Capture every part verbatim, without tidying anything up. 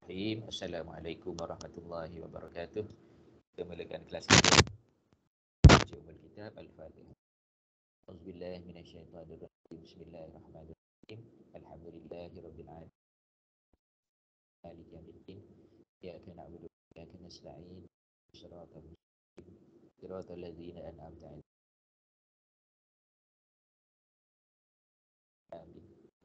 Bismillahirrahmanirrahim. Assalamualaikum warahmatullahi wabarakatuh. Kita mulakan kelas kita. Baca umul kitab Al-Fatihah. Auzubillahi minasyaitonirrajim. Bismillahirrahmanirrahim. Alhamdulillahirabbil alamin. Maliki yaumiddin. Iyyaka na'budu wa iyyaka nasta'in. Shiratal mustaqim. Shiratal ladzina an'amta 'alaihim. Amin.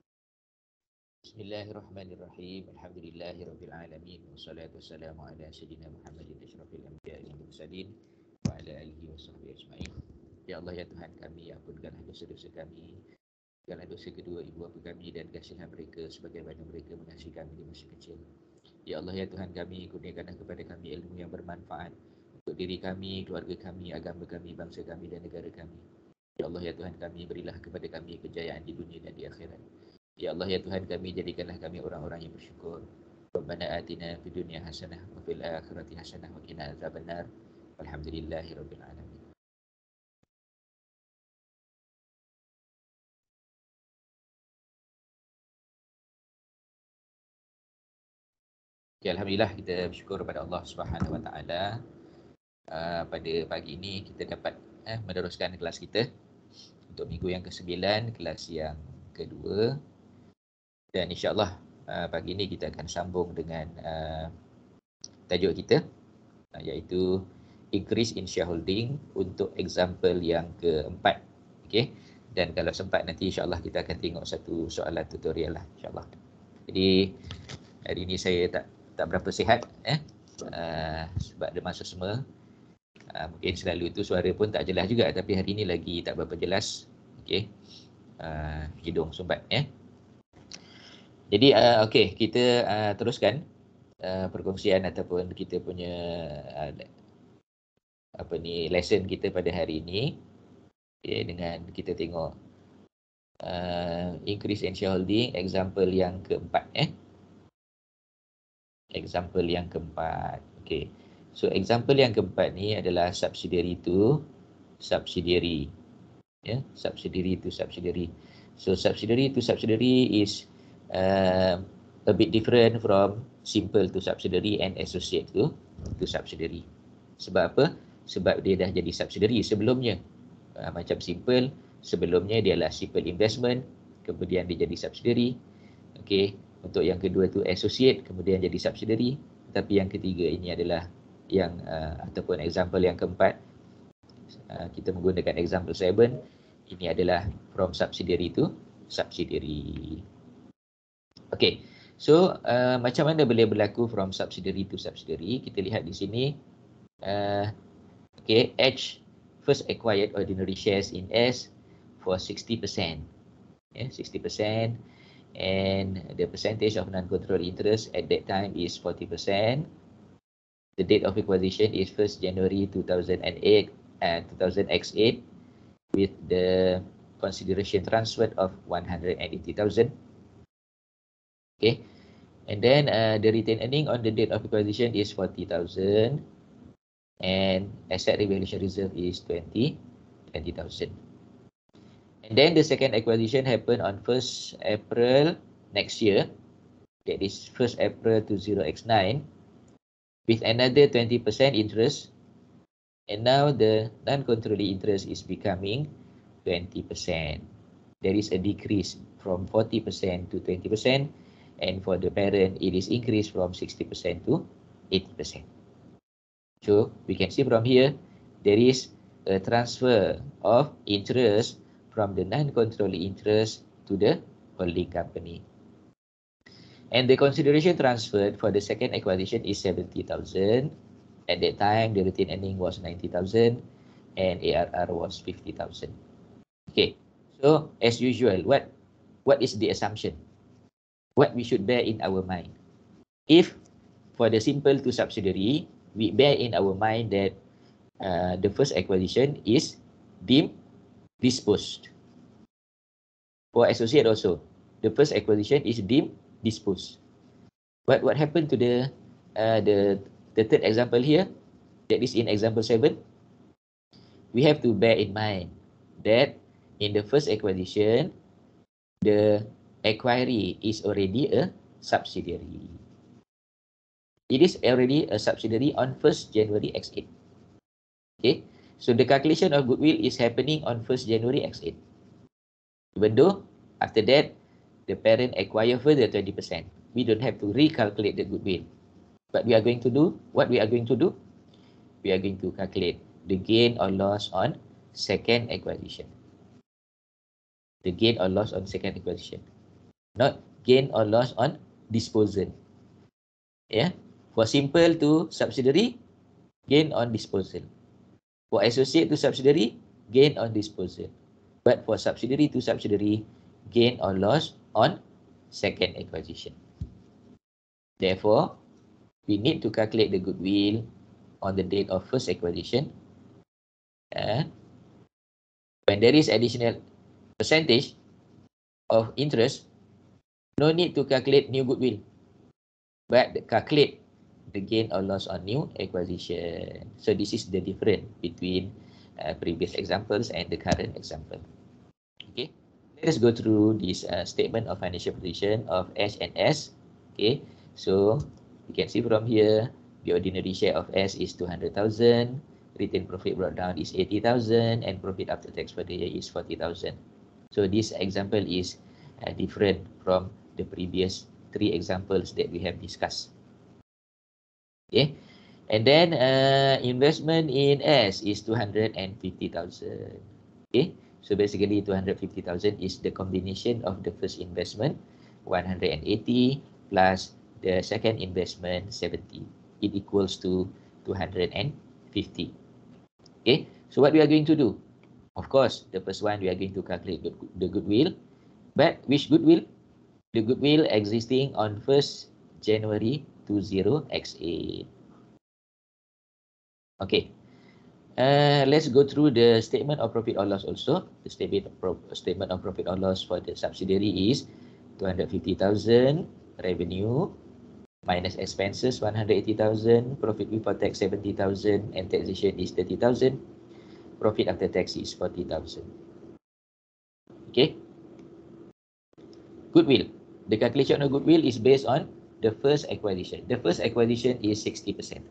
Bismillahirrahmanirrahim. Alhamdulillahirabbil alamin. Wassalatu wassalamu ala sayyidina Muhammadin asyrafil anbiya'i wal mursalin wa ala alihi washabbihi ajmain. Ya Allah ya Tuhan kami, ampunkanlah dosa-dosa kami, ampunkanlah dosa kedua ibu bapa kami dan kasihilah mereka sebagaimana mereka mengasihi kami di masa kecil. Ya Allah ya Tuhan kami, kurniakanlah kepada kami ilmu yang bermanfaat untuk diri kami, keluarga kami, agama kami, bangsa kami dan negara kami. Ya Allah ya Tuhan kami, berilah kepada kami kejayaan di dunia dan di akhirat. Ya Allah ya Tuhan kami, jadikanlah kami orang-orang yang bersyukur. Rabbana atina fid dunya hasanah wa fil akhirati hasanah wa qina adzabannar. Walhamdulillahirabbil alamin. Okay, alhamdulillah kita bersyukur kepada Allah Subhanahu wa taala. Uh, pada pagi ini kita dapat eh, meneruskan kelas kita untuk minggu yang kesembilan, kelas yang kedua. Dan insya-Allah uh, pagi ini kita akan sambung dengan uh, tajuk kita uh, iaitu increase in shareholding untuk example yang keempat. Okey. Dan kalau sempat nanti insya-Allah kita akan tengok satu soalan tutorial lah insya-Allah. Jadi hari ini saya tak tak berapa sihat eh uh, sebab ada masa semua. Uh, mungkin selalu itu suara pun tak jelas juga, tapi hari ini lagi tak berapa jelas. Okey. Uh, hidung sumbat eh. Jadi uh, okey, kita uh, teruskan uh, perkongsian ataupun kita punya uh, apa ni lesson kita pada hari ini. Okay, dengan kita tengok uh, increase in shareholding example yang keempat eh. Example yang keempat. Okey. So example yang keempat ni adalah subsidiary to subsidiary. Ya, yeah, subsidiary to subsidiary. So subsidiary to subsidiary is uh, a bit different from simple to subsidiary and associate to to subsidiary. Sebab apa? Sebab dia dah jadi subsidiary sebelumnya. Uh, macam simple, sebelumnya dia adalah simple investment, kemudian dia jadi subsidiary. Okey, untuk yang kedua tu associate, kemudian jadi subsidiary. Tapi yang ketiga ini adalah yang uh, ataupun example yang keempat. Uh, kita menggunakan example seven. Ini adalah from subsidiary to subsidiary. Okey. So, uh, macam mana boleh berlaku from subsidiary to subsidiary? Kita lihat di sini. Uh, okay, H first acquired ordinary shares in S for sixty percent. Yeah, sixty percent. And the percentage of non-controlling interest at that time is forty percent. The date of acquisition is first January two thousand eight and two thousand eight with the consideration transferred of one hundred eighty thousand. Okay. And then uh, the retained earning on the date of acquisition is forty thousand. And asset revaluation reserve is twenty thousand. And then the second acquisition happened on first April next year. That is first April two thousand nine with another twenty percent interest. And now the non-controlling interest is becoming twenty percent. There is a decrease from forty percent to twenty percent. And for the parent, it is increased from sixty percent to eighty percent. So we can see from here, there is a transfer of interest from the non-controlling interest to the holding company. And the consideration transferred for the second acquisition is seventy thousand. At that time, the retained earning was ninety thousand and A R R was fifty thousand. Okay, so as usual, what what is the assumption? What we should bear in our mind? If for the simple to subsidiary, we bear in our mind that uh, the first acquisition is deemed disposed. For associate also, the first acquisition is deemed disposed. But what happened to the uh, the the third example here? That is in example seven. We have to bear in mind that in the first acquisition, the acquiree is already a subsidiary. It is already a subsidiary on first January X eight. Okay, so the calculation of goodwill is happening on first January X eight. Even though after that, the parent acquire further twenty percent. We don't have to recalculate the goodwill. But we are going to do, what we are going to do? We are going to calculate the gain or loss on second acquisition. The gain or loss on second acquisition. Not gain or loss on disposal. Yeah. For simple to subsidiary, gain on disposal. For associate to subsidiary, gain on disposal. But for subsidiary to subsidiary, gain or loss on second acquisition. Therefore, we need to calculate the goodwill on the date of first acquisition. Uh, when there is additional percentage of interest, no need to calculate new goodwill, but calculate the gain or loss on new acquisition. So this is the difference between uh, previous examples and the current example. Okay, let us go through this uh, statement of financial position of S and S. Okay, so you can see from here, the ordinary share of S is two hundred thousand, retained profit brought down is eighty thousand, and profit after tax for the year is forty thousand. So this example is uh, different from the previous three examples that we have discussed. Okay, and then uh, investment in S is two hundred fifty thousand. Okay, so basically two hundred fifty thousand is the combination of the first investment, one hundred eighty, plus the second investment, seventy. It equals to two hundred fifty. Okay, so what we are going to do? Of course, the first one, we are going to calculate the, the goodwill. But which goodwill? The goodwill existing on first January twenty X eight. Okay. Uh, let's go through the statement of profit or loss also. The statement of, pro statement of profit or loss for the subsidiary is two hundred fifty thousand revenue minus expenses one hundred eighty thousand, profit before tax seventy thousand, and taxation is thirty thousand. Profit after tax is forty thousand. Okay. Goodwill. The calculation of goodwill is based on the first acquisition. The first acquisition is sixty percent.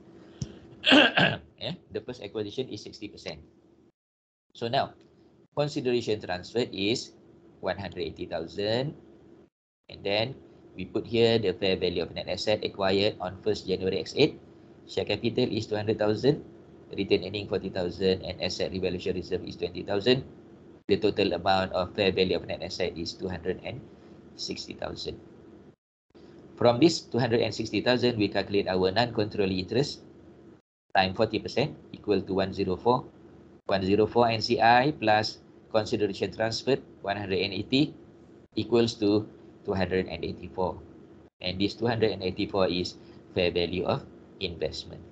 Yeah, the first acquisition is sixty percent. So now, consideration transferred is one hundred eighty thousand, and then we put here the fair value of net asset acquired on first January X eight. Share capital is two hundred thousand, retained earning forty thousand, and asset revaluation reserve is twenty thousand. The total amount of fair value of net asset is two hundred sixty thousand. From this two hundred sixty thousand, we calculate our non-controlling interest times forty percent equal to one hundred four. one hundred four N C I plus consideration transferred one hundred eighty equals to two hundred eighty-four. And this two hundred eighty-four is fair value of investment.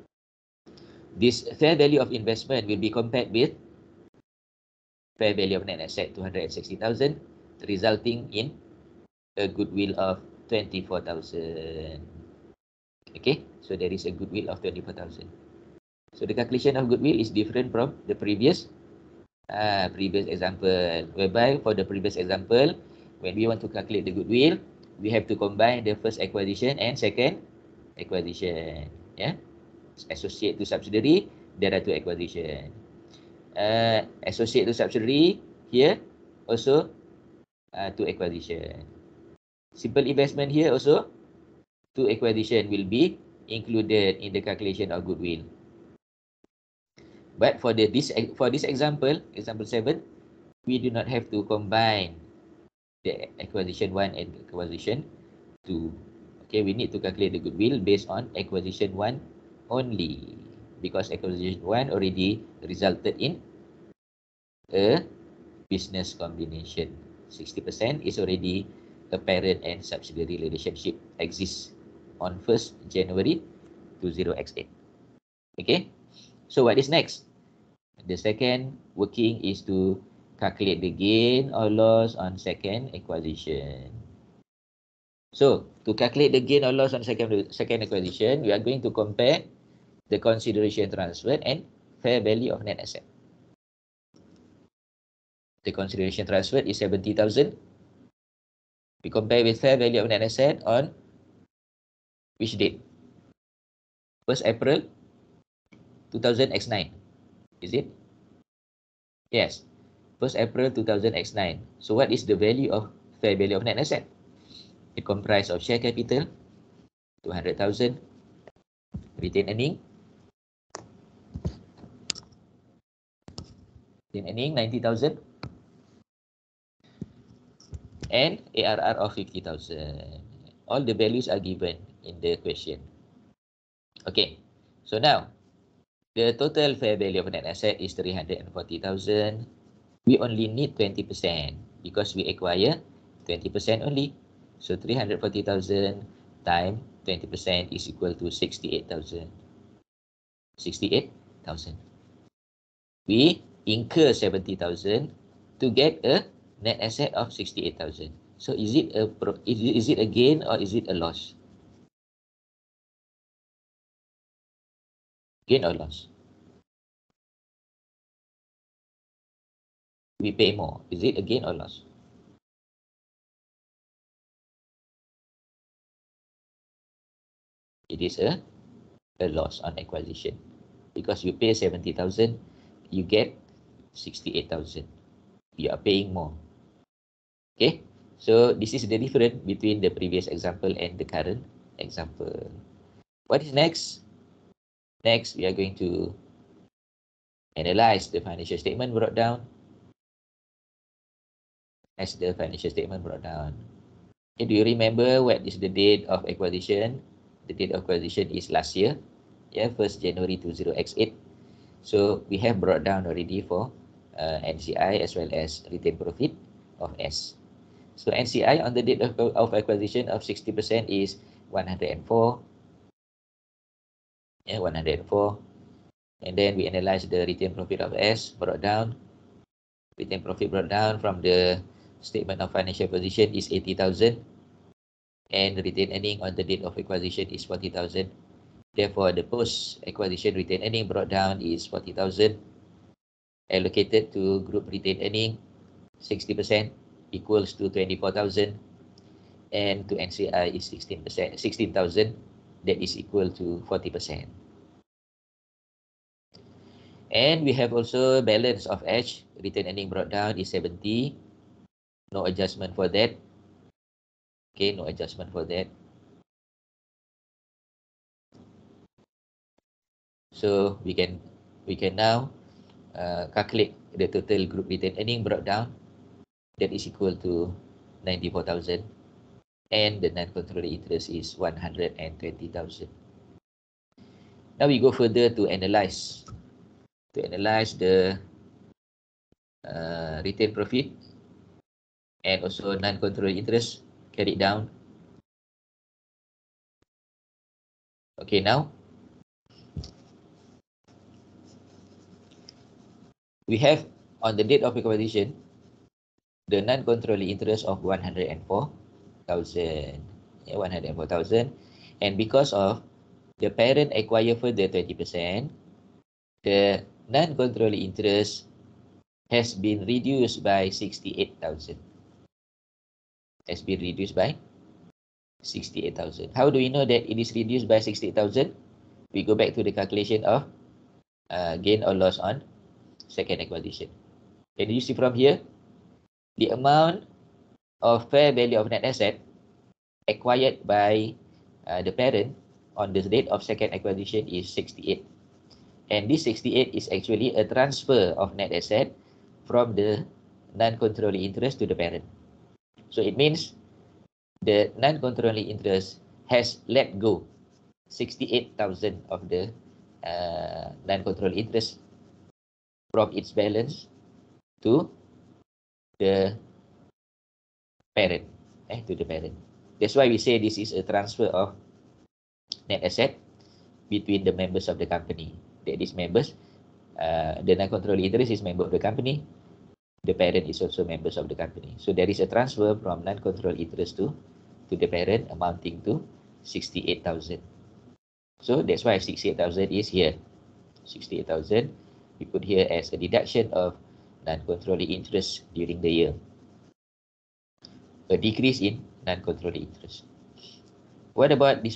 This fair value of investment will be compared with fair value of net asset two hundred sixty thousand, resulting in a goodwill of twenty-four thousand. Okay, so there is a goodwill of twenty-four thousand. So the calculation of goodwill is different from the previous uh, previous example, whereby for the previous example, when we want to calculate the goodwill, we have to combine the first acquisition and second acquisition. Yeah, associate to subsidiary, there are two acquisition. Uh, associate to subsidiary, here also uh, two acquisition. Simple investment here also two acquisition will be included in the calculation of goodwill. But for the this for this example, example seven, we do not have to combine the acquisition one and acquisition two. Okay, we need to calculate the goodwill based on acquisition one only, because acquisition one already resulted in a business combination. sixty percent is already a parent and subsidiary relationship exists on first January twenty X eight. Okay, so what is next? The second working is to calculate the gain or loss on second acquisition. So, to calculate the gain or loss on second, second acquisition, we are going to compare the consideration transferred and fair value of net asset. The consideration transferred is seventy thousand. We compare with fair value of net asset on which date? first April two thousand X nine. Is it? Yes. first April two thousand X nine. So what is the value of fair value of net asset? It comprised of share capital, two hundred thousand, retained earning, retained earning ninety thousand, and A R R of fifty thousand. All the values are given in the question. Okay, so now the total fair value of net asset is three hundred forty thousand. We only need twenty percent because we acquire twenty percent only. So three hundred forty thousand times twenty percent is equal to sixty-eight thousand. sixty-eight thousand. We incur seventy thousand to get a net asset of sixty-eight thousand. So is it a is it, is it a gain or is it a loss? Gain or loss? We pay more. Is it a gain or loss? It is a, a loss on acquisition. Because you pay seventy thousand, you get sixty-eight thousand. You are paying more. Okay, so this is the difference between the previous example and the current example. What is next? Next, we are going to analyze the financial statement brought down. As the financial statement brought down. Okay, do you remember what is the date of acquisition? The date of acquisition is last year, yeah, first January two thousand eight. So we have brought down already for uh, N C I as well as retained profit of S. So N C I on the date of, of acquisition of sixty percent is one hundred four. Yeah, one hundred four. And then we analyze the retained profit of S brought down. Retained profit brought down from the statement of financial position is eighty thousand. And retained earning on the date of acquisition is forty thousand. Therefore, the post-acquisition retained earning brought down is forty thousand. Allocated to group retained earning, sixty percent equals to twenty-four thousand. And to N C I is sixteen percent, sixteen thousand. That is equal to forty percent. And we have also balance of H. Retained earning brought down is seventy. No adjustment for that. Okay, no adjustment for that. So we can we can now uh, calculate the total group retained earning brought down. That is equal to ninety-four thousand. And the non-controlling interest is one hundred twenty thousand. Now we go further to analyze. To analyze the uh, retained profit and also non-controlling interest carried down. Okay, now we have on the date of acquisition the non-controlling interest of one hundred four thousand. Yeah, one hundred four thousand. And because of the parent acquire further twenty percent, the non-controlling interest has been reduced by sixty-eight thousand. Has been reduced by sixty-eight thousand. How do we know that it is reduced by sixty-eight thousand? We go back to the calculation of uh, gain or loss on second acquisition. Can you see from here? The amount of fair value of net asset acquired by uh, the parent on the date of second acquisition is sixty-eight. And this sixty-eight is actually a transfer of net asset from the non-controlling interest to the parent. So it means the non-controlling interest has let go sixty-eight thousand of the uh, non-controlling interest from its balance to the parent, eh, to the parent. That's why we say this is a transfer of net asset between the members of the company. That is members, uh, the non-controlling interest is member of the company. The parent is also members of the company. So there is a transfer from non-controlling interest to, to the parent amounting to sixty-eight thousand. So that's why sixty-eight thousand is here. sixty-eight thousand we put here as a deduction of non-controlling interest during the year. A decrease in non-controlling interest. What about this one?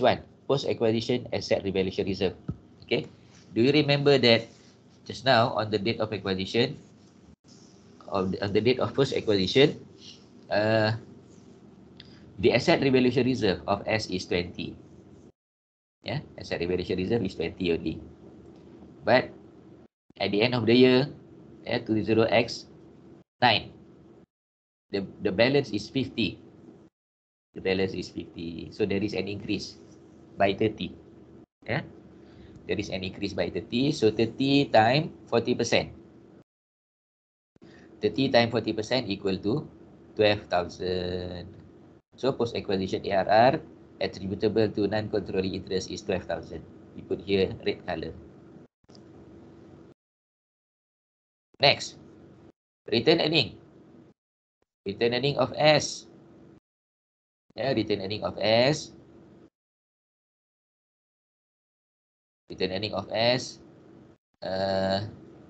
post-acquisition asset revaluation reserve. Okay, do you remember that just now on the date of acquisition, of the, on the date of post-acquisition, uh, the asset revaluation reserve of S is twenty. Yeah, asset revaluation reserve is twenty only. But at the end of the year, yeah, twenty X nine, the, the balance is fifty. The balance is fifty. So there is an increase by thirty. Yeah, there is an increase by thirty. So thirty times forty percent. thirty times forty percent equal to twelve thousand. So post-acquisition A R R attributable to non-controlling interest is twelve thousand. We put here red color. Next, return earning. Return earning of S. Yeah, return earning of S. Return earning of S uh,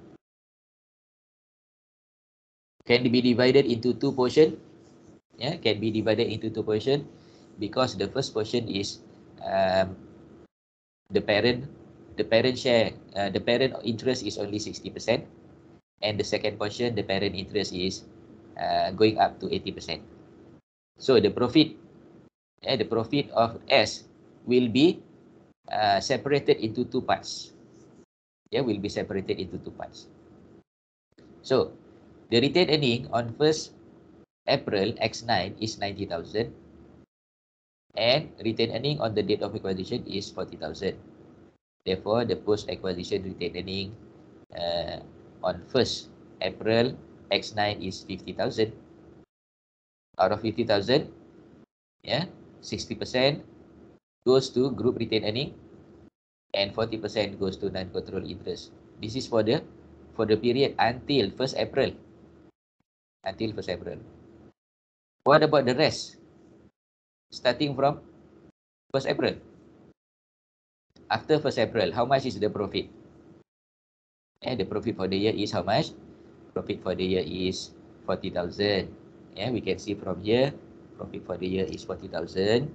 can be divided into two portions. Yeah, can be divided into two portions because the first portion is um, the parent, the parent share, uh, the parent interest is only sixty percent, and the second portion, the parent interest is uh, going up to eighty percent. So the profit, yeah, the profit of S will be uh, separated into two parts. Yeah, will be separated into two parts. So the retained earning on first April X nine is ninety thousand, and retained earning on the date of acquisition is forty thousand. Therefore, the post-acquisition retained earning uh, on first April X nine is fifty thousand. Out of fifty thousand, yeah, sixty percent goes to group retained earning and forty percent goes to non-controlled interest. This is for the for the period until first April. Until first April. What about the rest? Starting from first April. After first April, how much is the profit? And the profit for the year is how much? Profit for the year is forty thousand. Yeah, we can see from here, profit for the year is forty thousand.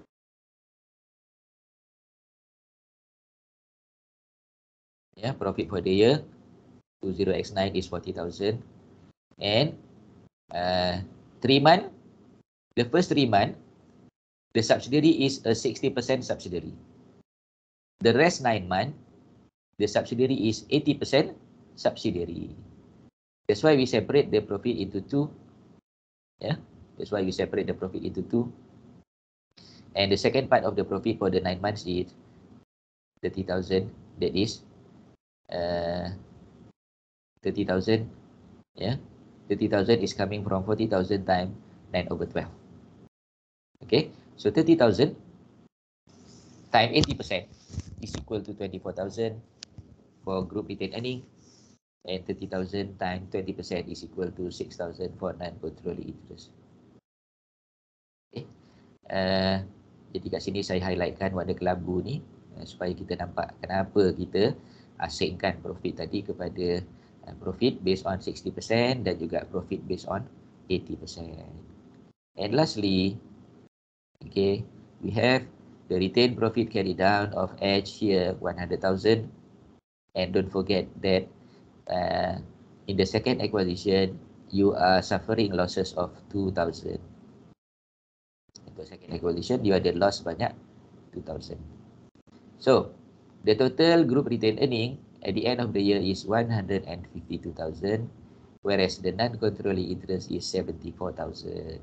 Yeah, profit for the year twenty X nine is forty thousand. And uh, three month, the first three month, the subsidiary is a sixty percent subsidiary. The rest nine month, the subsidiary is eighty percent subsidiary. That's why we separate the profit into two. Yeah, that's why we separate the profit into two. And the second part of the profit for the nine months is thirty thousand. That is uh, thirty thousand. Yeah, thirty thousand is coming from forty thousand times nine over twelve. Okay, so thirty thousand times eighty percent is equal to twenty-four thousand for group retained earning, and thirty thousand times twenty percent is equal to six thousand for non-controlling interest. Okay. Uh, jadi kat sini saya highlightkan warna kelabu ni uh, supaya kita nampak kenapa kita asingkan profit tadi kepada uh, profit based on sixty percent dan juga profit based on eighty percent. And lastly, okay, we have the retained profit carry down of Edge here one hundred thousand, and don't forget that uh, in the second acquisition you are suffering losses of two thousand. Untuk second acquisition you ada loss banyak two thousand. So the total group retained earning at the end of the year is one hundred fifty-two thousand, whereas the non-controlling interest is seventy-four thousand.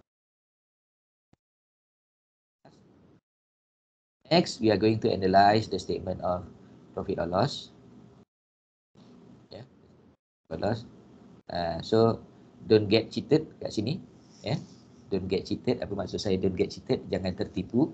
Next, we are going to analyze the statement of profit or loss. Yeah, profit or loss. Uh, so, don't get cheated kat sini. Yeah, don't get cheated. Apa maksud saya don't get cheated? Jangan tertipu.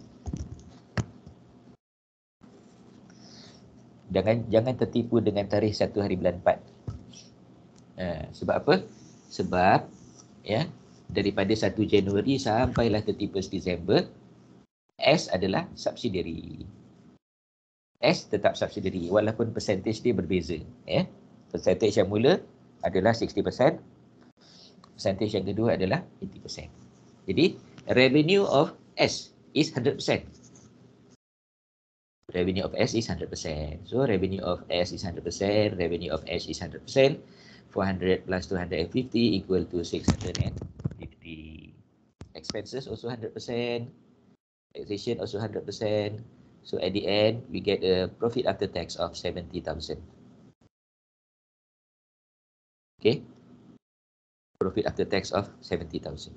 Jangan jangan tertipu dengan tarikh satu hari bulan empat. Uh, sebab apa? Sebab ya, daripada satu Januari sampailah thirty-first December, S adalah subsidiary. S tetap subsidiary walaupun percentage dia berbeza. Ya. Percentage yang mula adalah sixty percent. Percentage yang kedua adalah eighty percent. Jadi, revenue of S is one hundred percent. Revenue of S is one hundred percent. So revenue of S is one hundred percent. Revenue of S is one hundred percent. four hundred plus two hundred fifty equal to six hundred fifty. Expenses also one hundred percent. Taxation also one hundred percent. So at the end, we get a profit after tax of seventy thousand. Okay. Profit after tax of seventy thousand.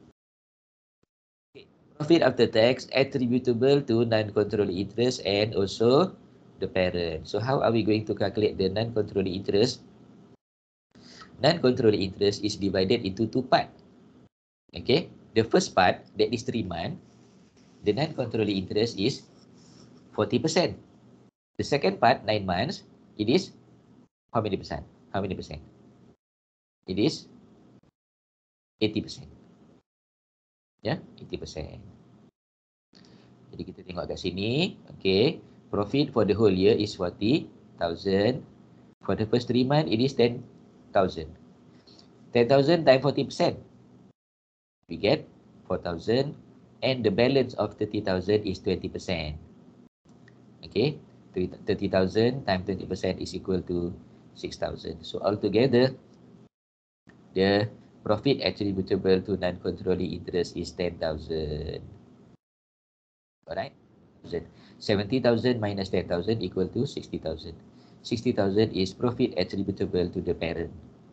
Okay. Profit after tax attributable to non-controlling interest and also the parent. So how are we going to calculate the non-controlling interest? Non-controlling interest is divided into two parts. Okay. The first part, that is three months, the non-controlling interest is forty percent. The second part, nine months, it is how many percent? How many percent? It is eighty percent. Ya, eighty percent. Jadi kita tengok kat sini, okay, profit for the whole year is forty thousand. For the first three months, it is ten thousand. ten thousand times forty percent. We get four thousand, and the balance of thirty thousand is twenty percent. Okay, thirty thousand times twenty percent is equal to six thousand. So altogether, the profit attributable to non-controlling interest is ten thousand. Alright, seventy thousand minus ten thousand equal to sixty thousand. sixty thousand is profit attributable to the parent.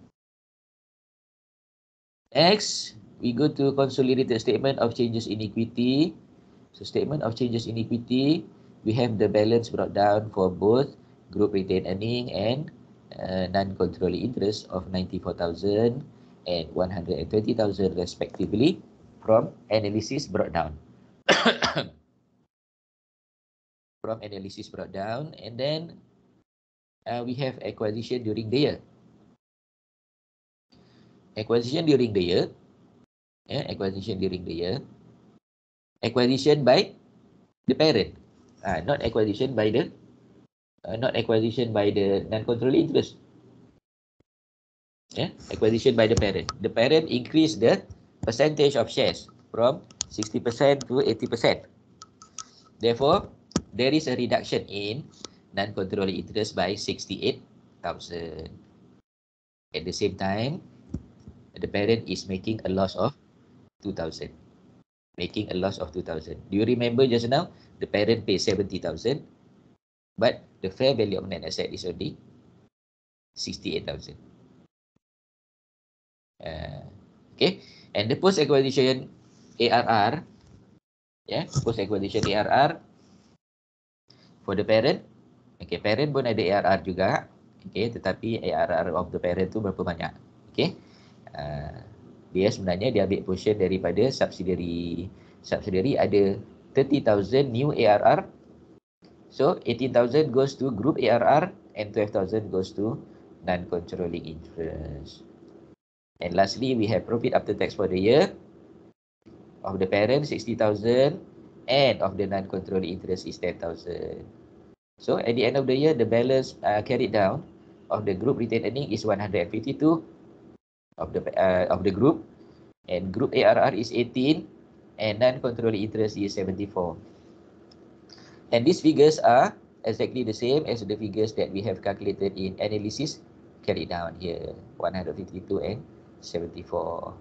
Next, we go to consolidated statement of changes in equity. So statement of changes in equity, we have the balance brought down for both group retained earning and uh, non-controlling interest of ninety-four thousand and one hundred twenty thousand respectively from analysis brought down. From analysis brought down, and then uh, we have acquisition during the year. Acquisition during the year, yeah, acquisition during the year, acquisition by the parent, uh, not acquisition by the, uh, not acquisition by the non-controlling interest. Yeah, acquisition by the parent. The parent increased the percentage of shares from sixty percent to eighty percent. Therefore, there is a reduction in non-controlling interest by sixty-eight thousand. At the same time, the parent is making a loss of two thousand. Making a loss of two thousand. Do you remember just now? The parent pays seventy thousand, but the fair value of net asset is only sixty-eight thousand. Uh, okay, and the post-acquisition A R R, yeah, post-acquisition A R R for the parent, okay, parent pun ada A R R juga, okay, tetapi A R R of the parent tu berapa banyak, okay, uh, dia sebenarnya dia ambil portion daripada subsidiary, subsidiary ada thirty thousand new A R R, so eighteen thousand goes to group A R R and twelve thousand goes to non-controlling interest. And lastly, we have profit after tax for the year of the parent sixty thousand and of the non-controlling interest is ten thousand. So at the end of the year, the balance uh, carried down of the group retained earning is one hundred fifty-two of the uh, of the group, and group A R R is eighteen and non-controlling interest is seventy-four. And these figures are exactly the same as the figures that we have calculated in analysis carried down here, one hundred fifty-two and seventy-four.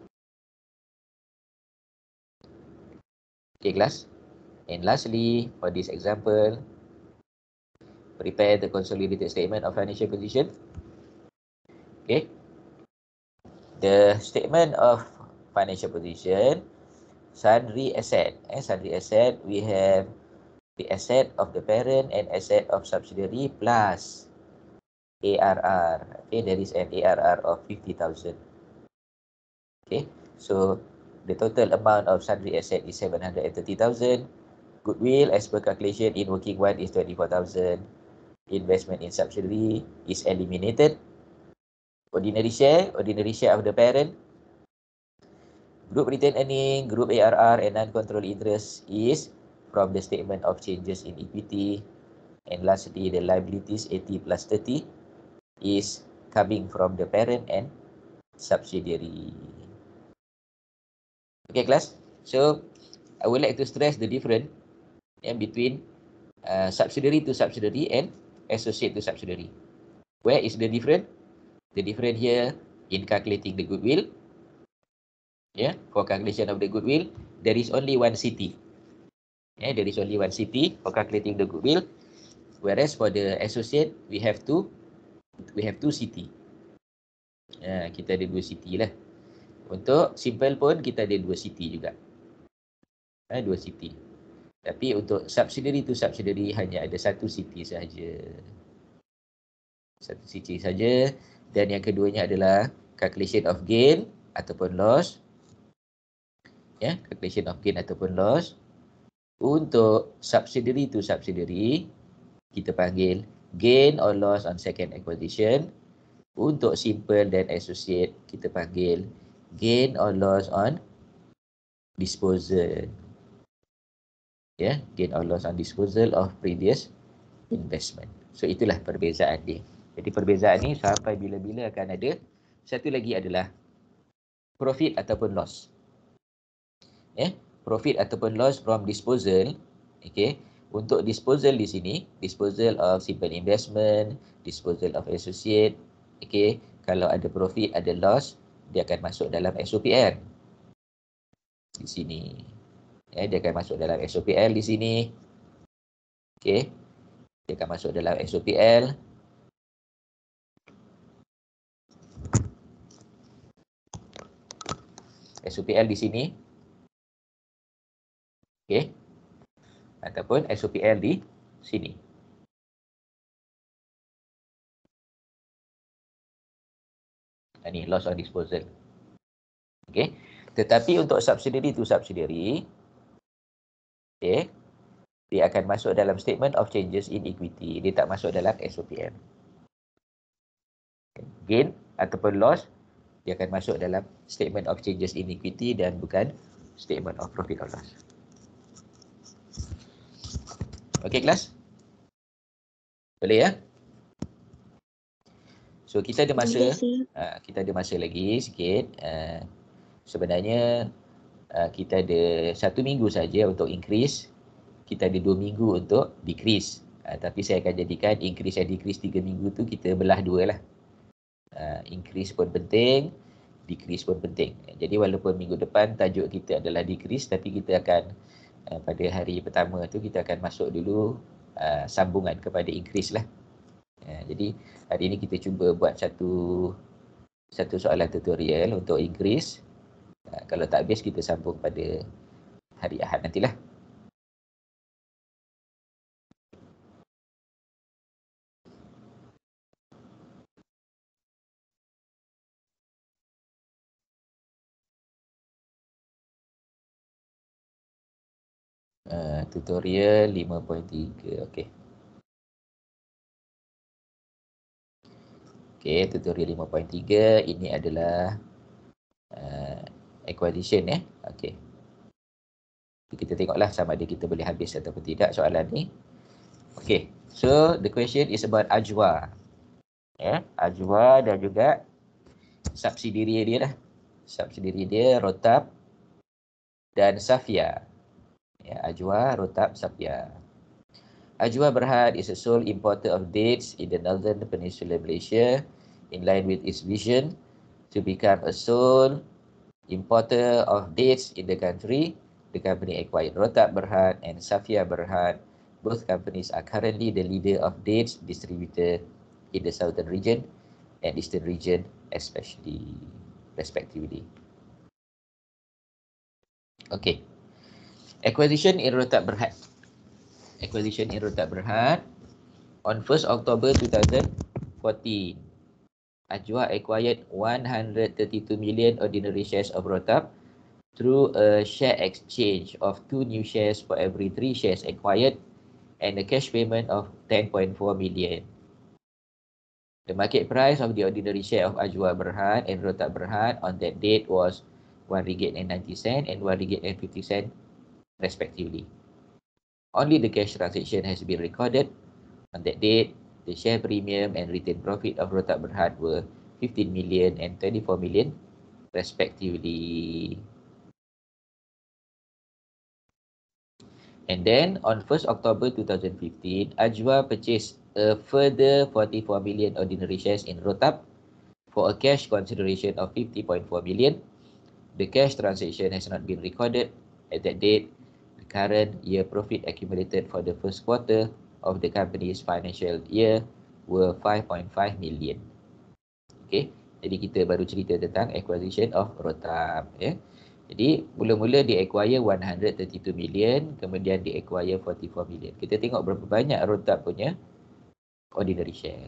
Okay, class. And lastly, for this example, prepare the consolidated statement of financial position. Okay. The statement of financial position, sundry asset. Eh, sundry asset, we have the asset of the parent and asset of subsidiary plus A R R. Okay, there is an A R R of fifty thousand. Okay, so the total amount of sundry asset is seven hundred thirty thousand. Goodwill as per calculation in working one is twenty-four thousand. Investment in subsidiary is eliminated. Ordinary share, ordinary share of the parent. Group retained earning, group A R R and non-controlling interest is from the statement of changes in equity. And lastly, the liabilities eighty plus thirty is coming from the parent and subsidiary. Okay, class. So I would like to stress the difference yeah, between uh, subsidiary to subsidiary and associate to subsidiary. Where is the difference? The difference here in calculating the goodwill. Yeah, for calculation of the goodwill, there is only one city. Yeah, there is only one city for calculating the goodwill. Whereas for the associate, we have two, we have two city. Uh, kita ada dua city lah. Untuk simple pun kita ada dua city juga. Uh, dua city. Tapi untuk subsidiary to subsidiary hanya ada satu city sahaja. Satu city saja. Dan yang keduanya adalah calculation of gain ataupun loss. Ya, yeah, calculation of gain ataupun loss. Untuk subsidiary to subsidiary, kita panggil gain or loss on second acquisition. Untuk simple dan associate, kita panggil gain or loss on disposal. Ya, yeah, gain or loss on disposal of previous investment. So itulah perbezaan dia. Jadi perbezaan ni sampai bila-bila akan ada. Satu lagi adalah profit ataupun loss. Ya, yeah, profit ataupun loss from disposal. Okay. Untuk disposal di sini, disposal of simple investment, disposal of associate. Okay. Kalau ada profit, ada loss, dia akan masuk dalam S O P L. Di sini. Ya, dia akan masuk dalam S O P L di sini. Okay. Dia akan masuk dalam S O P L. S O P L di sini. Okay. Ataupun S O P L di sini. Ini loss on disposal. Okay. Tetapi untuk subsidiary to subsidiary, okay, dia akan masuk dalam statement of changes in equity. Dia tak masuk dalam S O P L. Okay. Gain ataupun loss, dia akan masuk dalam statement of changes in equity dan bukan statement of profit or loss. Okey kelas? Boleh ya? So kita ada masa, uh, kita ada masa lagi sikit. Uh, sebenarnya uh, kita ada satu minggu saja untuk increase. Kita ada dua minggu untuk decrease. Uh, tapi saya akan jadikan increase dan decrease tiga minggu tu kita belah dua lah. Uh, increase pun penting, decrease pun penting. Jadi walaupun minggu depan tajuk kita adalah decrease, tapi kita akan uh, pada hari pertama tu kita akan masuk dulu uh, sambungan kepada increase lah. Uh, jadi hari ini kita cuba buat satu satu soalan tutorial untuk increase. Uh, kalau tak habis kita sambung pada hari Ahad nantilah. Uh, tutorial lima titik tiga. Okey. Okey, tutorial lima titik tiga ini adalah uh, acquisition ya. Okey. Kita tengoklah sama ada kita boleh habis ataupun tidak soalan ni. Okey. So the question is about Ajwa. Ya, yeah, Ajwa dan juga subsidiary dia lah. Subsidiary dia Rotab dan Safia. Ya, Ajwa, Rotab, Safia. Ajwa Berhad is a sole importer of dates in the northern peninsula Malaysia, in line with its vision to become a sole importer of dates in the country. The company acquired Rotab Berhad and Safia Berhad. Both companies are currently the leader of dates distributor in the southern region and eastern region, especially, respectively. Okay. Acquisition in Rotab Berhad. Acquisition in Rotab Berhad on first October two thousand fourteen. Ajwa acquired one hundred thirty-two million ordinary shares of Rotab through a share exchange of two new shares for every three shares acquired and a cash payment of ten point four million. The market price of the ordinary share of Ajwa Berhad and Rotab Berhad on that date was one ringgit and ninety cents and one ringgit and fifty cents respectively. Only the cash transaction has been recorded. On that date, the share premium and retained profit of Rotab Berhad were fifteen million and twenty-four million respectively. And then on first October two thousand fifteen, Ajwa purchased a further forty-four million ordinary shares in Rotab for a cash consideration of fifty point four million. The cash transaction has not been recorded at that date. The current year profit accumulated for the first quarter of the company's financial year were five point five million. Okay, jadi kita baru cerita tentang acquisition of Rotab. Ya. Jadi mula-mula di acquire one hundred thirty-two million, kemudian di acquire forty-four million. Kita tengok berapa banyak Rotab punya ordinary share.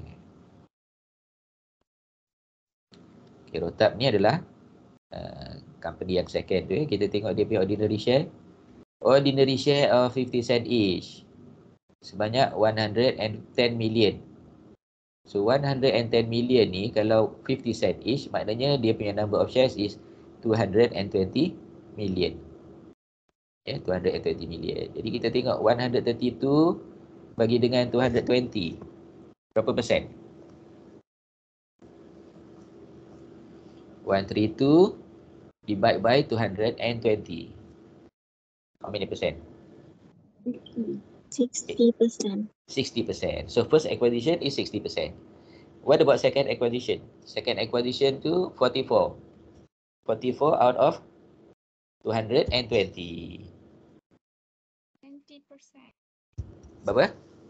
Okay, Rotab ni adalah uh, company yang second tu. Eh. Kita tengok dia punya ordinary share. Ordinary share of fifty cent each. Sebanyak one hundred ten million. So one hundred ten million ni kalau fifty cent each, maknanya dia punya number of shares is two hundred twenty million. Ya, yeah, two hundred twenty million. Jadi kita tengok one hundred thirty-two bagi dengan two hundred twenty. Berapa persen? one hundred thirty-two divide by two hundred twenty. How many percent? sixty percent. sixty percent. So first acquisition is sixty percent. What about second acquisition? Second acquisition to forty-four. forty-four out of two hundred twenty. twenty percent. Berapa?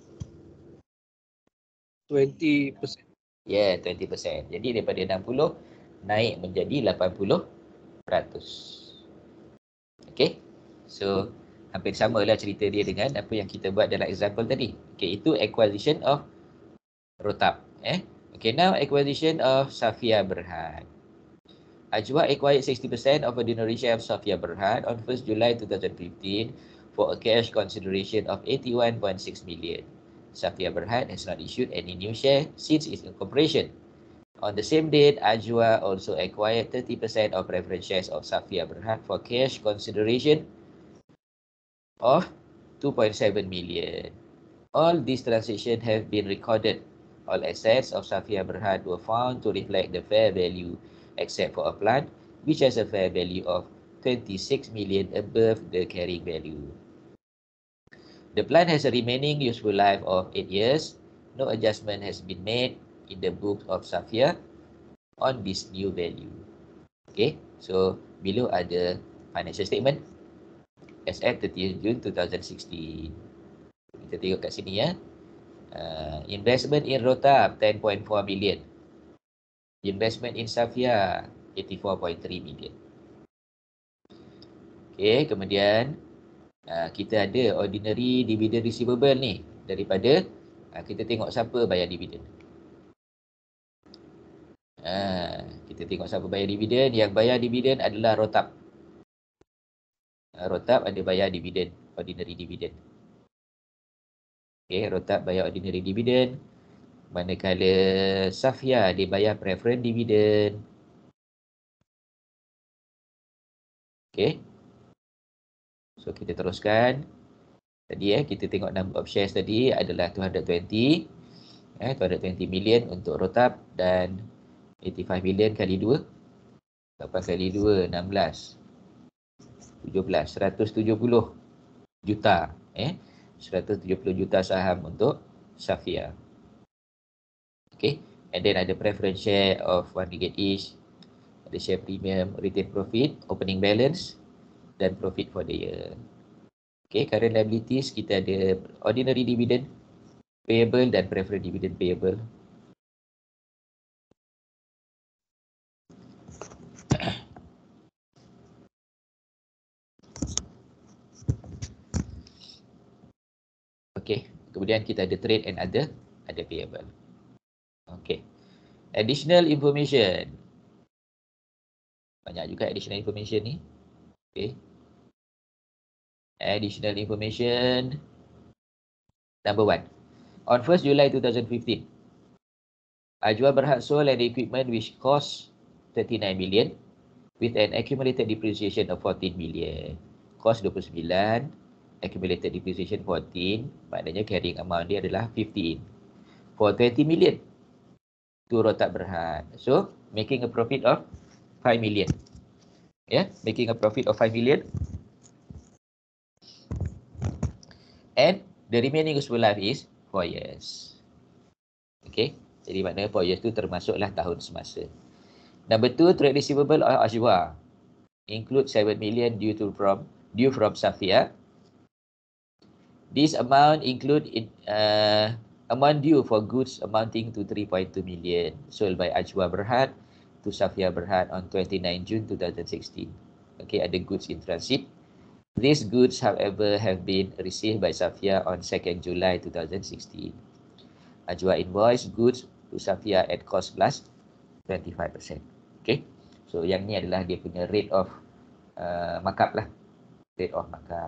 twenty percent. Ya, yeah, twenty percent. Jadi daripada enam puluh naik menjadi lapan puluh peratus. Okay. So hampir samalah cerita dia dengan apa yang kita buat dalam example tadi. Okay, itu acquisition of Rotab. Eh? Okay, now acquisition of Safia Berhad. Ajwa acquired sixty percent of ordinary share of Safia Berhad on first July two thousand fifteen for a cash consideration of eighty-one point six million. Safia Berhad has not issued any new share since its incorporation. On the same date, Ajwa also acquired thirty percent of preference shares of Safia Berhad for cash consideration of two point seven million. All these transactions have been recorded. All assets of Safia Berhad were found to reflect the fair value except for a plant which has a fair value of twenty-six million above the carrying value. The plant has a remaining useful life of eight years. No adjustment has been made in the books of Safia on this new value. Okay, so below ada financial statement as at thirtieth June two thousand sixteen. Kita tengok kat sini ya. Uh, investment in Rotab ten point four million. Investment in Safia eighty-four point three million. Okay, kemudian uh, kita ada ordinary dividend receivable ni daripada uh, kita tengok siapa bayar dividen. Uh, kita tengok siapa bayar dividen. Yang bayar dividen adalah Rotab. Uh, Rotab ada bayar dividen, ordinary dividend. Okay, Rotab bayar ordinary dividend. Manakala Safia dia bayar preference dividend. Okay. So kita teruskan. Tadi eh kita tengok number of shares tadi adalah two hundred twenty. Eh two hundred twenty million untuk Rotab dan eighty-five million kali dua. lapan kali dua enam belas. tujuh belas seratus tujuh puluh juta eh seratus tujuh puluh juta saham untuk Safia. Okay, and then ada preference share of one ringgit each, ada share premium, retain profit, opening balance dan profit for the year. Okay, current liabilities kita ada ordinary dividend payable dan preference dividend payable. Okay, kemudian kita ada trade and other, ada payable. Okay, additional information. Banyak juga additional information ni. Okay. Additional information. Number one. On first July two thousand fifteen, Ajwa Berhad sold an equipment which cost thirty-nine million with an accumulated depreciation of fourteen million. Cost dua puluh sembilan, accumulated depreciation fourteen, maknanya carrying amount dia adalah fifteen. For twenty million to Rotab Berhad. So, making a profit of five million. Yeah, making a profit of five million. And the remaining useful life is four years. Okay. Jadi maknanya four years tu termasuklah tahun semasa. Number two, trade receivable of Ajwa include seven million due to from due from Safia. This amount include in, uh, amount due for goods amounting to three point two million sold by Ajwa Berhad to Safia Berhad on twenty-ninth June two thousand sixteen. Okay, ada goods in transit. These goods, however, have been received by Safia on second July two thousand sixteen. Ajwa invoice goods to Safia at cost plus twenty-five percent. Okay, so yang ni adalah dia punya rate of uh, markup lah. Rate of markup.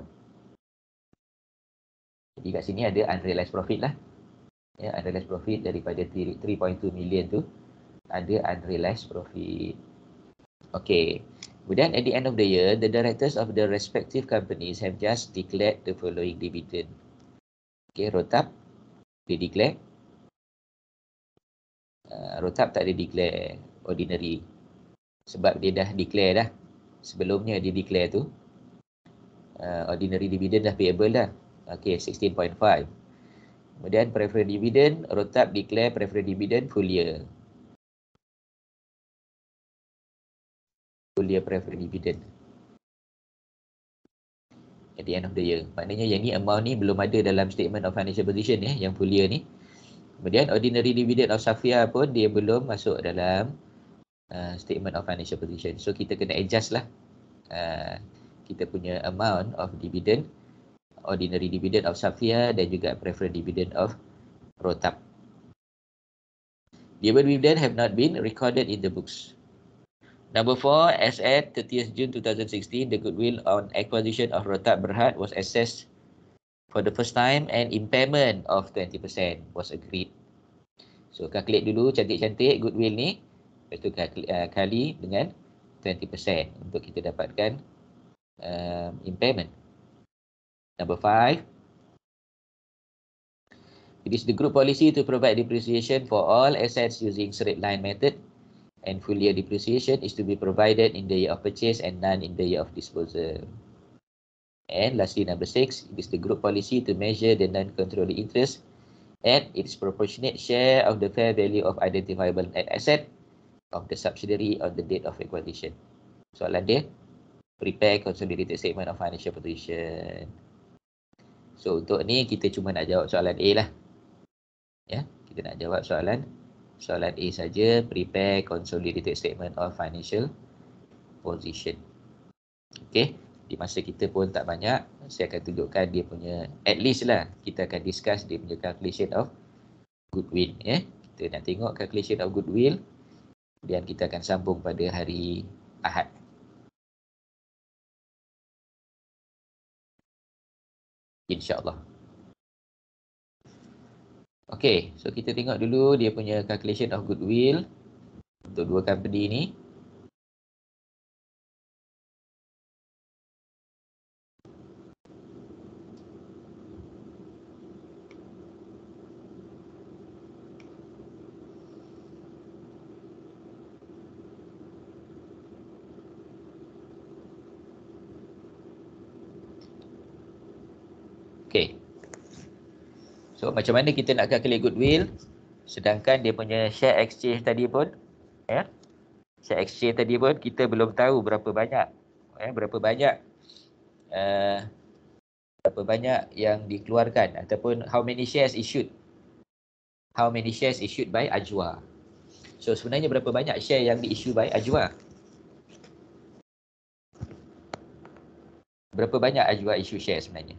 Jadi kat sini ada unrealized profit lah. Ya, unrealized profit daripada three point two million tu ada unrealized profit. Okay. Kemudian at the end of the year, the directors of the respective companies have just declared the following dividend. Okay, Rotab dia declare. Uh, Rotab tak ada declare ordinary. Sebab dia dah declare dah. Sebelumnya dia declare tu. Uh, ordinary dividend dah payable dah. Okay, sixteen point five. Kemudian preferred dividend, Rotab declare preferred dividend full year. Full year preferred dividend. At the end of the year. Maknanya yang ni amount ni belum ada dalam statement of financial position ya, yang full year ni. Kemudian ordinary dividend of Safia pun dia belum masuk dalam uh, statement of financial position. So kita kena adjust lah uh, kita punya amount of dividend, ordinary dividend of Safia dan juga preferred dividend of Rotab. The above dividend have not been recorded in the books. Number four, as at thirtieth June two thousand sixteen, the goodwill on acquisition of Rotab Berhad was assessed for the first time and impairment of twenty percent was agreed. So calculate dulu cantik-cantik goodwill ni, lepas tu uh, kali dengan twenty percent untuk kita dapatkan uh, impairment. Number five, it is the group policy to provide depreciation for all assets using straight line method, and full year depreciation is to be provided in the year of purchase and none in the year of disposal. And lastly, number six, it is the group policy to measure the non-controlling interest at its proportionate share of the fair value of identifiable net asset of the subsidiary on the date of acquisition. Soalan dia, prepare consolidated statement of financial position. So untuk ni kita cuma nak jawab soalan A lah. Ya, kita nak jawab soalan soalan A saja, prepare consolidated statement of financial position. Okey, di masa kita pun tak banyak, saya akan tunjukkan dia punya, at least lah kita akan discuss dia punya calculation of goodwill ya. Kita nak tengok calculation of goodwill, kemudian kita akan sambung pada hari Ahad. InsyaAllah. Okay, so kita tengok dulu dia punya calculation of goodwill untuk dua company ni. Okay. So macam mana kita nak calculate goodwill sedangkan dia punya share exchange tadi pun ya, share exchange tadi pun kita belum tahu berapa banyak ya, berapa banyak uh, berapa banyak yang dikeluarkan ataupun how many shares issued how many shares issued by Ajwa. So sebenarnya berapa banyak share yang di-issue by Ajwa? Berapa banyak Ajwa issue share sebenarnya?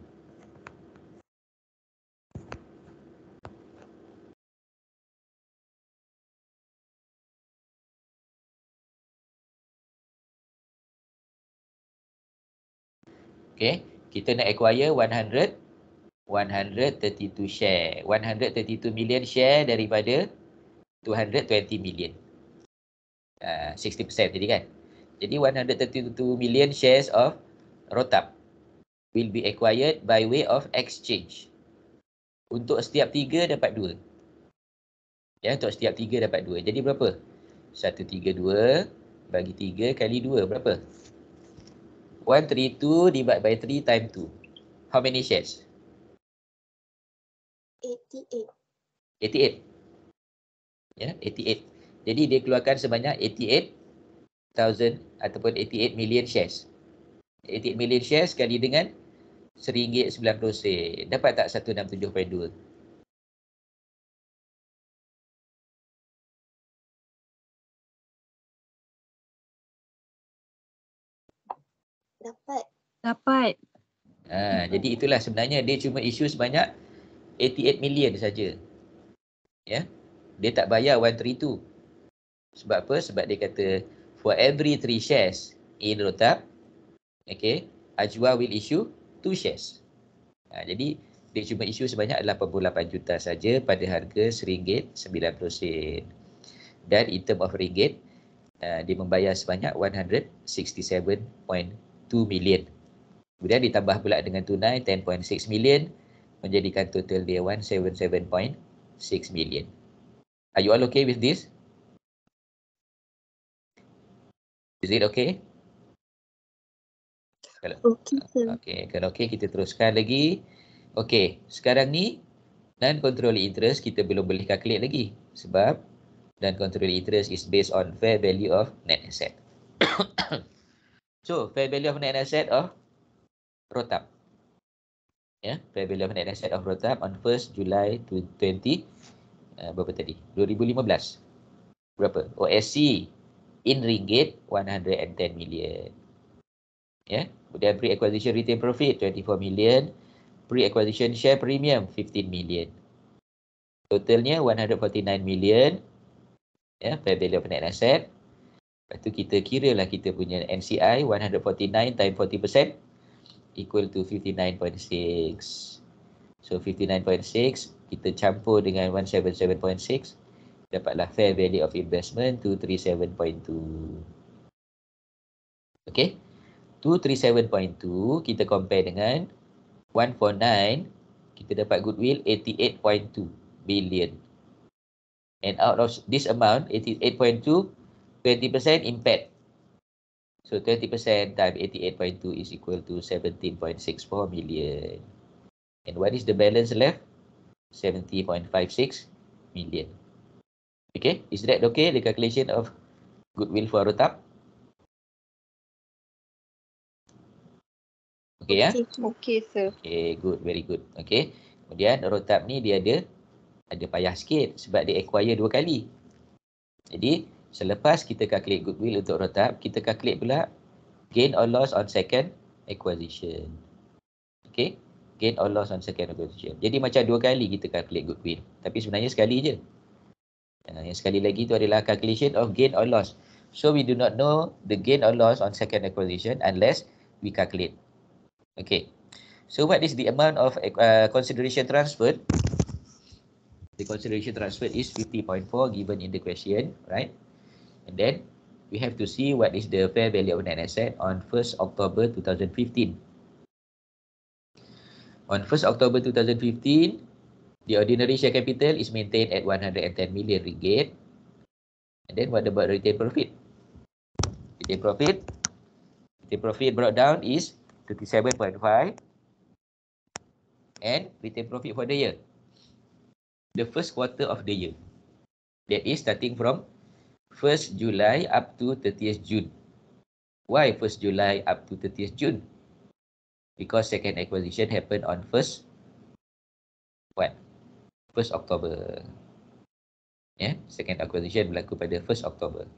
Okay, kita nak acquire one hundred, one hundred thirty-two share. one hundred thirty-two million share daripada two hundred twenty million. Uh, sixty percent tadi kan. Jadi one hundred thirty-two million shares of Rotab will be acquired by way of exchange. Untuk setiap tiga dapat dua. Ya, untuk setiap tiga dapat dua. Jadi berapa? seratus tiga puluh dua bagi tiga kali dua berapa? one hundred thirty-two divided by three times two. How many shares? eighty-eight. eighty-eight. Ya, eighty-eight. Jadi dia keluarkan sebanyak eighty-eight thousand ataupun eighty-eight million shares. eighty-eight million shares kali dengan one ringgit sembilan puluh sen. Dapat tak seratus enam puluh tujuh perpuluhan dua? Dapat. Dapat. Ha, jadi itulah sebenarnya dia cuma isu sebanyak eighty-eight million saja. Ya. Dia tak bayar one thirty-two. Sebab apa? Sebab dia kata for every three shares in Rotab, okay, Ajwa will issue two shares. Ha, jadi dia cuma isu sebanyak lapan puluh lapan juta saja pada harga one ringgit sembilan puluh sen. Dan in term of ringgit, uh, dia membayar sebanyak one hundred sixty-seven point two million. Kemudian ditambah pula dengan tunai ten point six million, menjadikan total dia one hundred seventy-seven point six million. Are you all okay with this? Is it okay? Kalau Okay, sir. okay, kalau okay kita teruskan lagi. Okay, sekarang ni non-controlling interest kita belum boleh calculate lagi sebab non-controlling interest is based on fair value of net asset. So, fair value of net asset of Rotab. Ya, yeah, fair value of net asset of Rotab on first July twenty uh, berapa tadi? dua ribu lima belas. Berapa? O S C in ringgit one hundred ten million. Ya, yeah. Kemudian pre-acquisition retain profit twenty-four million, pre-acquisition share premium fifteen million. Totalnya one hundred forty-nine million. Ya, yeah, fair value of net asset. Lepas tu kita kira lah kita punya N C I one hundred forty-nine times forty percent equal to fifty-nine point six. So fifty-nine point six kita campur dengan one hundred seventy-seven point six, dapatlah fair value of investment two hundred thirty-seven point two. Okay, two hundred thirty-seven point two kita compare dengan one hundred forty-nine, kita dapat goodwill eighty-eight point two billion. And out of this amount eighty-eight point two, twenty percent impact. So twenty percent times eighty-eight point two is equal to seventeen point six four million. And what is the balance left? seventy point five six million. Okay, is that okay, the calculation of goodwill for Rotab? Okay, ya? Okay, sir. Okay, good, very good. Okay, kemudian Rotab ni dia ada ada payah sikit sebab dia acquire dua kali. Jadi, selepas kita calculate goodwill untuk Rotab, kita calculate pula gain or loss on second acquisition. Okay, gain or loss on second acquisition. Jadi macam dua kali kita calculate goodwill. Tapi sebenarnya sekali je. Yang sekali lagi tu adalah calculation of gain or loss. So we do not know the gain or loss on second acquisition unless we calculate. Okay. So what is the amount of uh, consideration transferred? The consideration transferred is fifty point four given in the question, right? And then we have to see what is the fair value of net asset on first October two thousand fifteen. On first October two thousand fifteen, the ordinary share capital is maintained at one hundred ten million ringgit. And then what about retained profit? Retained profit, retained profit brought down is thirty-seven point five, and retained profit for the year, the first quarter of the year, that is starting from first July up to thirtieth June. Why first July up to thirtieth June? Because second acquisition happened on first what? first October. Ya, yeah, second acquisition berlaku pada first October.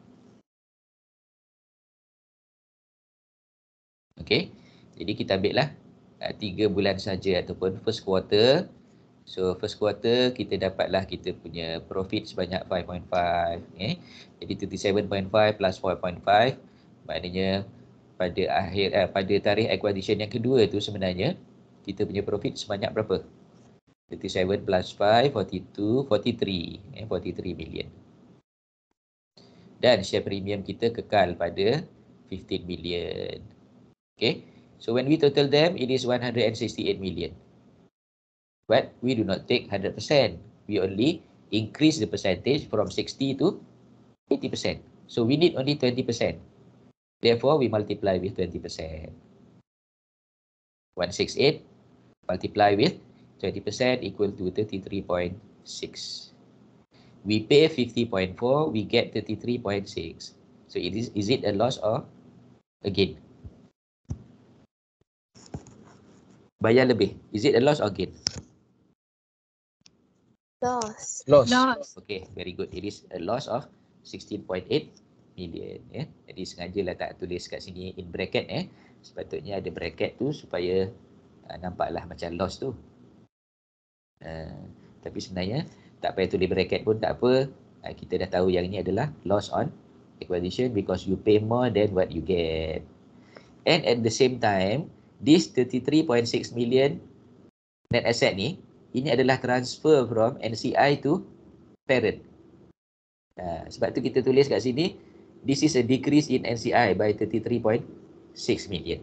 Okay, jadi kita ambil lah uh, tiga bulan saja ataupun first quarter. So first quarter kita dapatlah kita punya profit sebanyak five point five. Okay, jadi thirty-seven point five plus four point five, maknanya pada akhir eh, pada tarikh acquisition yang kedua tu sebenarnya kita punya profit sebanyak berapa? thirty-seven plus five, forty-two, forty-three, eh, forty-three million. Dan share premium kita kekal pada fifteen million. Okay, so when we total them, it is one hundred sixty-eight million. But we do not take one hundred percent. We only increase the percentage from sixty to eighty percent. So we need only twenty percent. Therefore, we multiply with twenty percent. one hundred sixty-eight multiply with twenty percent equal to thirty-three point six. We pay fifty point four, we get thirty-three point six. So it is, is it a loss or a gain? Bayar lebih. Is it a loss or gain? Loss. Loss. Loss. Okay, very good. It is a loss of sixteen point eight million. Ya. Jadi sengajalah tak tulis kat sini in bracket. Eh. Sepatutnya ada bracket tu supaya uh, nampaklah macam loss tu. Uh, tapi sebenarnya tak payah tulis bracket pun tak apa. Uh, kita dah tahu yang ini adalah loss on acquisition because you pay more than what you get. And at the same time, this thirty-three point six million net asset ni, ini adalah transfer from N C I to parent. Uh, sebab tu kita tulis kat sini, this is a decrease in N C I by thirty-three point six million.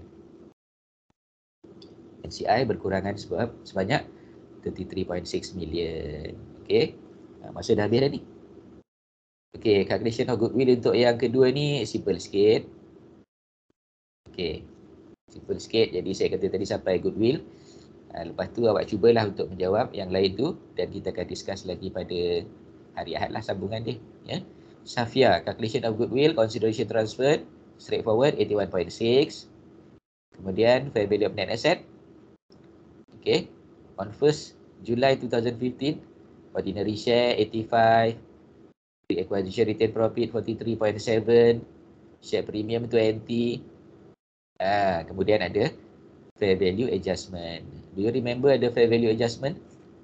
N C I berkurangan sebab sebanyak thirty-three point six million. Okay. Uh, masa dah habis dah ni. Okay, calculation of goodwill untuk yang kedua ni simple sikit. Okay. Simple sikit. Jadi saya kata tadi sampai goodwill. Uh, lepas tu awak cubalah untuk menjawab yang lain tu dan kita akan discuss lagi pada hari Ahad lah sambungan dia. Ya. Safia, calculation of goodwill, consideration transfer, straightforward eighty-one point six. Kemudian fair value of net asset. Okay. On first July twenty fifteen, ordinary share eighty-five, acquisition return profit forty-three point seven, share premium twenty. Ah, kemudian ada fair value adjustment. Do you remember the fair value adjustment?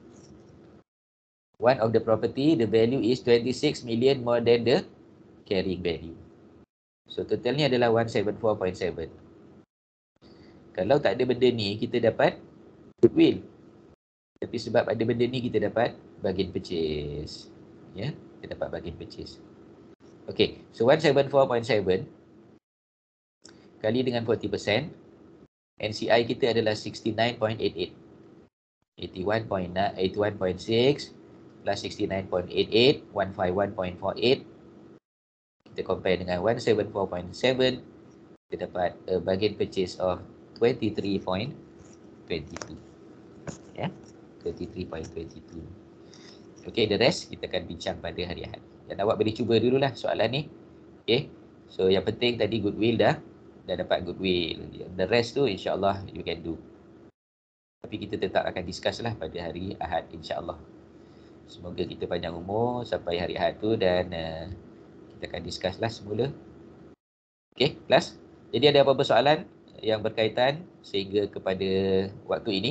One of the property, the value is twenty-six million more than the carrying value. So totalnya adalah one seventy-four point seven. Kalau tak ada benda ni, kita dapat goodwill. Tapi sebab ada benda ni, kita dapat bargain purchase. Ya, kita dapat bargain purchase. Okay, so one seventy-four point seven kali dengan forty percent, N C I kita adalah sixty-nine point eight eight. eighty-one point six plus sixty-nine point eight eight, one fifty-one point four eight. Kita compare dengan one seventy-four point seven, kita dapat a bargain purchase of twenty-three point two two. Ya, twenty-three point two two. Okay, the rest kita akan bincang pada hari Ahad. Dan awak boleh cuba dululah soalan ni. Okay, so yang penting tadi goodwill dah, dah dapat goodwill. The rest tu insyaAllah you can do. Tapi kita tetap akan discuss lah pada hari Ahad insyaAllah. Semoga kita panjang umur sampai hari Ahad tu dan uh, kita akan discuss lah semula. Okay, kelas. Jadi ada apa-apa soalan yang berkaitan sehingga kepada waktu ini?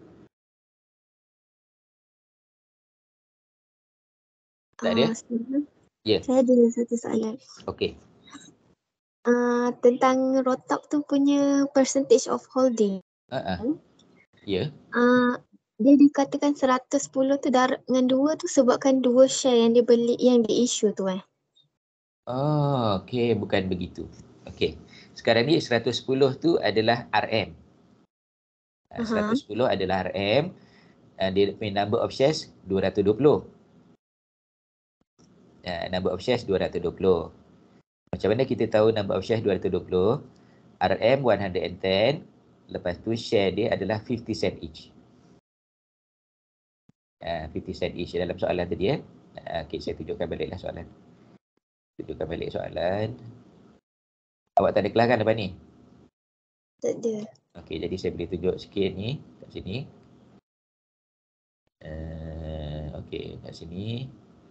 Tak ada? Uh, Ya. Yeah. Saya ada satu soalan. Okay. Uh, tentang Rotab tu punya percentage of holding. Uh-uh. Ya. Yeah. Uh, dia dikatakan seratus sepuluh tu darab dengan dua tu sebabkan dua share yang dia beli, yang di issue tu eh. Oh, okay. Bukan begitu. Okay. Sekarang ni seratus sepuluh tu adalah R M. Uh, seratus sepuluh uh-huh. adalah R M. Uh, dia punya number of shares dua ratus dua puluh. Uh, number of shares dua ratus dua puluh. Macam mana kita tahu number of shares dua ratus dua puluh? R M one hundred ten. Lepas tu share dia adalah fifty cent each. Uh, fifty cent each dalam soalan tadi eh. Uh, okay, saya tunjukkan baliklah soalan. Tunjukkan balik soalan. Awak tak ada kelas kan lepas ni? Tak ada. Okey, jadi saya boleh tunjuk sikit ni kat sini. Uh, Okey, kat sini.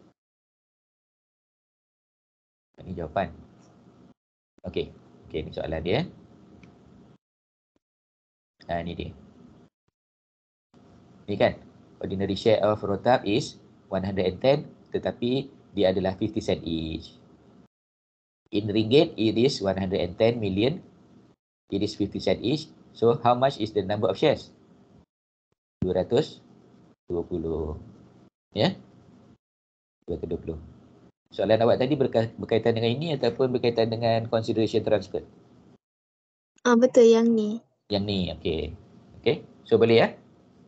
Ini jawapan. Okey, okey ni soalan dia. Ah, ni dia. Ni kan, ordinary share of Rotab is one hundred ten, tetapi dia adalah fifty cent each. In ringgit, it is one hundred ten million. It is fifty cent each. So, how much is the number of shares? dua ratus dua puluh. Ya? dua ratus dua puluh. Soalan awak tadi berka- berkaitan dengan ini ataupun berkaitan dengan consideration transfer? Ah, betul yang ni. Yang ni, okey. Okey, so boleh ya?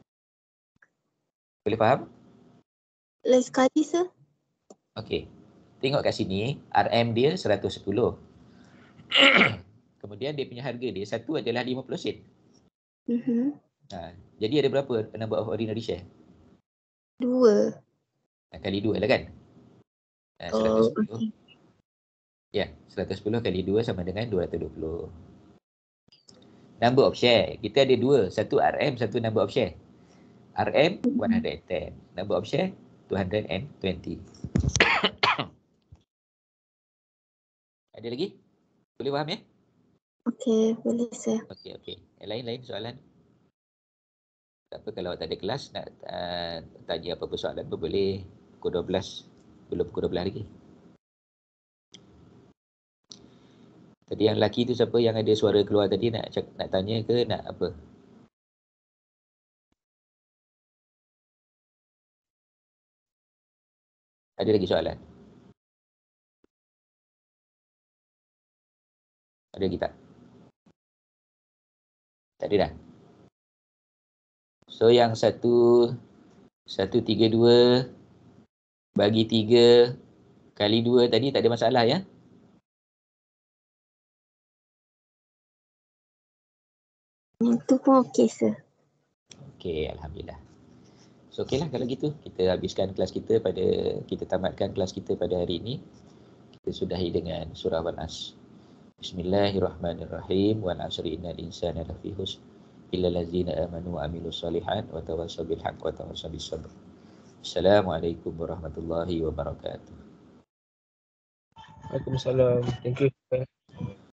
Boleh faham? Lain sekali, sir. Okey. Tengok kat sini, R M dia seratus sepuluh. Kemudian dia punya harga dia satu adalah lima puluh sen. Mhm. Ha, jadi ada berapa number of ordinary share? Dua. Ha, kali dua lah kan? Ha, Oh, seratus sepuluh. okey. Ya, seratus sepuluh kali dua sama dengan dua ratus dua puluh. Number of share. Kita ada dua. Satu R M, satu number of share. R M, one hundred ten. Number of share, two hundred twenty. Ada lagi? Boleh faham ya? Okey, boleh sir. Okey, okey. Yang lain-lain soalan? Tak apa, kalau tak ada kelas nak uh, tanya apa-apa soalan pun boleh. Pukul dua belas. Belum pukul dua belas lagi. Tadi yang lelaki tu siapa yang ada suara keluar tadi nak cak, nak tanya ke nak apa? Ada lagi soalan? Ada lagi tak? Tak ada dah. So yang satu satu tiga dua bagi tiga kali dua tadi tak ada masalah ya? Yang tu pun okey sir. Okey, alhamdulillah. So okeylah kalau gitu kita habiskan kelas kita pada kita tamatkan kelas kita pada hari ini. Kita sudahi dengan surah Al-As. Bismillahirrahmanirrahim. Wal 'asri innal insana lafi khusr illa allazina amanu wa amilus solihat wa tawassaw bil haqqi wa tawassaw bis sabr. Assalamualaikum warahmatullahi wabarakatuh. Waalaikumsalam. Thank you.